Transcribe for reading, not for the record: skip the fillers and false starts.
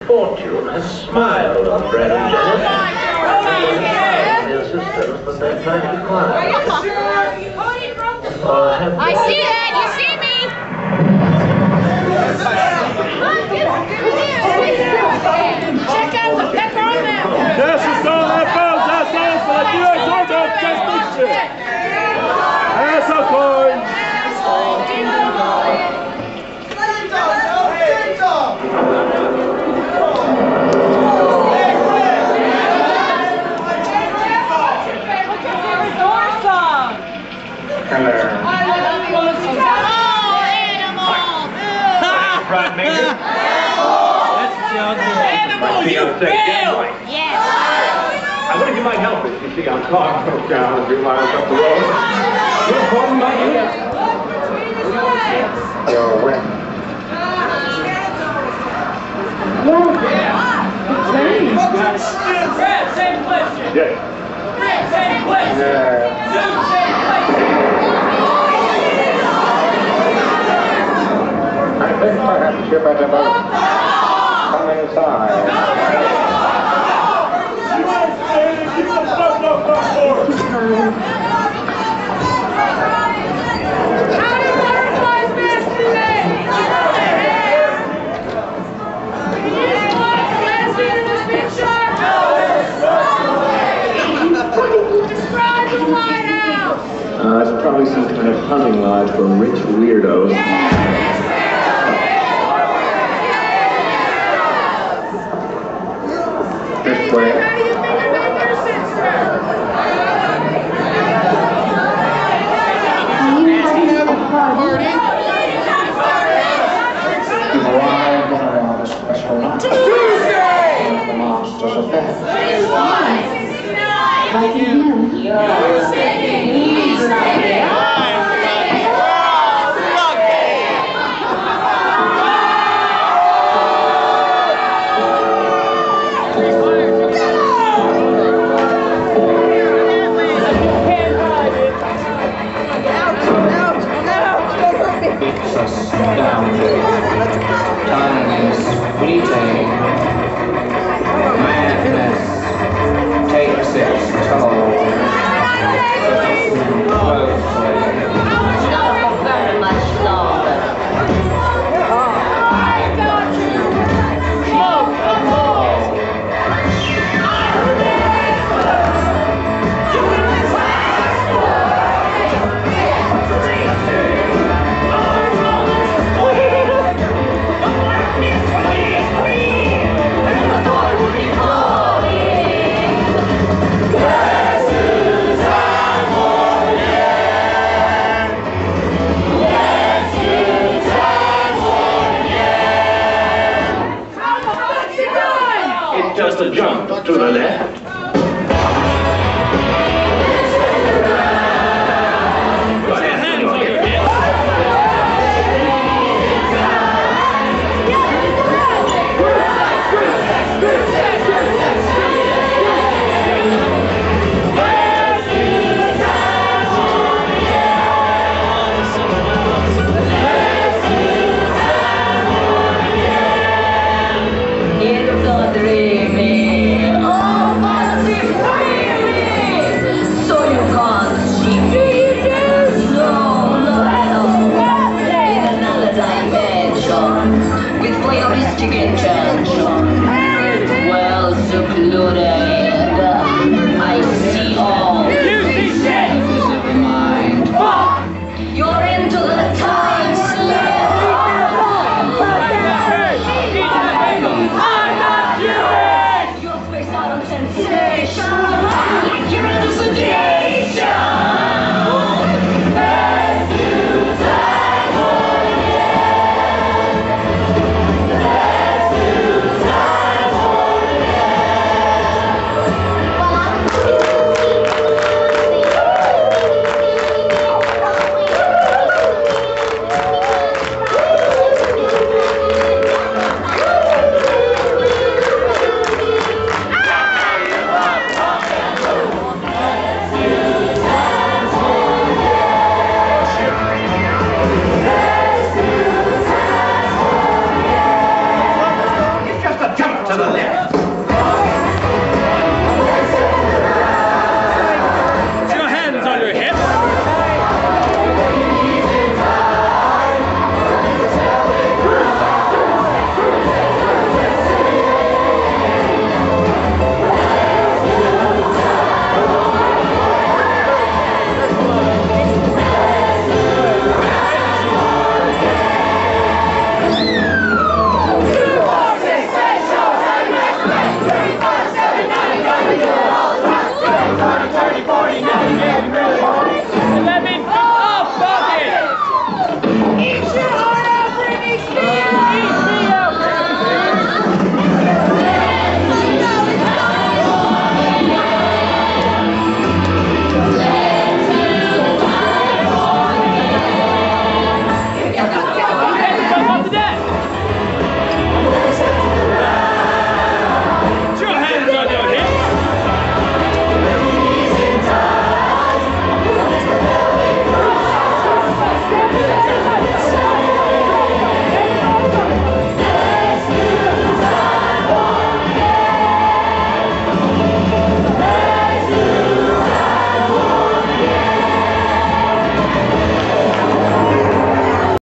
Fortune has smiled on Brad and Dennis. The assistance that they're trying to acquire. I see that! You see me! Check out the pepper on that! Yes, it's all that bells, that's all for the New York Order Championship! That's a coin! Right, Major? That's My fiancé, Dan White. Yes! I wonder if you might help us. You see, our car broke down a few miles up the road. Your phone, my dear? You're wet. Brad, same question. Yes. Brad, same question. Same question. I think perhaps you better both come inside. Howdy, butterflies, Master Ray! Let's get in this picture! Describe the lighthouse! It's probably some kind of hunting lodge for rich weirdos. This way. How do you think about your sister? You've arrived on a special night. Tuesday! The Masters of Death. Like him. It's astounding. Time is fleeting. Madness takes its toll. Closely. Not for very much longer. Just a jump to the left. Well secluded.